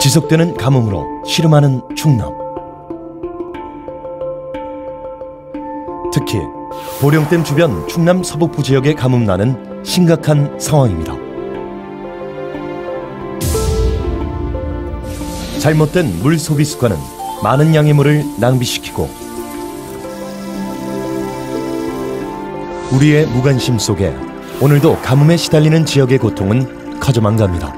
지속되는 가뭄으로 시름하는 충남. 특히 보령댐 주변 충남 서북부 지역의 가뭄난은 심각한 상황입니다. 잘못된 물 소비 습관은 많은 양의 물을 낭비시키고 우리의 무관심 속에 오늘도 가뭄에 시달리는 지역의 고통은 커져만 갑니다.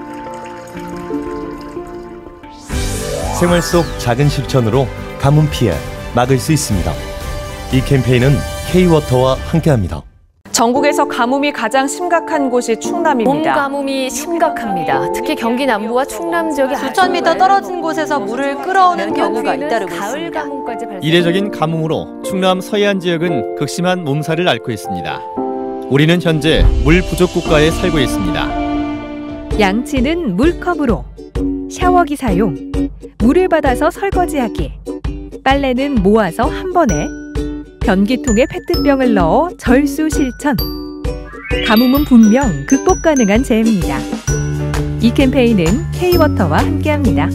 생활 속 작은 실천으로 가뭄 피해 막을 수 있습니다. 이 캠페인은 K-워터와 함께합니다. 전국에서 가뭄이 가장 심각한 곳이 충남입니다. 봄 가뭄이 심각합니다. 특히 경기 남부와 충남 지역이 수천 미터 떨어진 곳에서 물을 끌어오는 경우가 잇따르고 있습니다. 이례적인 가뭄으로 충남 서해안 지역은 극심한 몸살을 앓고 있습니다. 우리는 현재 물 부족 국가에 살고 있습니다. 양치는 물컵으로, 샤워기 사용, 물을 받아서 설거지하기, 빨래는 모아서 한 번에, 변기통에 페트병을 넣어 절수 실천. 가뭄은 분명 극복 가능한 재해입니다. 이 캠페인은 K-워터와 함께합니다.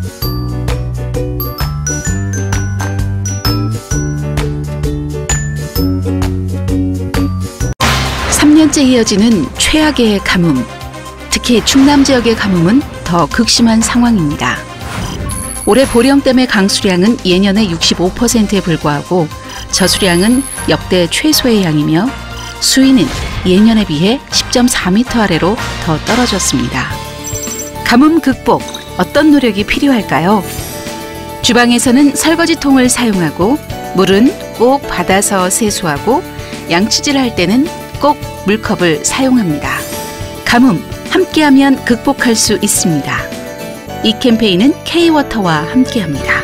(3년째) 이어지는 최악의 가뭄. 특히 충남 지역의 가뭄은 더 극심한 상황입니다. 올해 보령댐의 강수량은 예년의 65%에 불과하고 저수량은 역대 최소의 양이며 수위는 예년에 비해 10.4m 아래로 더 떨어졌습니다. 가뭄 극복, 어떤 노력이 필요할까요? 주방에서는 설거지통을 사용하고 물은 꼭 받아서 세수하고 양치질을 할 때는 꼭 물컵을 사용합니다. 가뭄, 함께하면 극복할 수 있습니다. 이 캠페인은 K-워터와 함께합니다.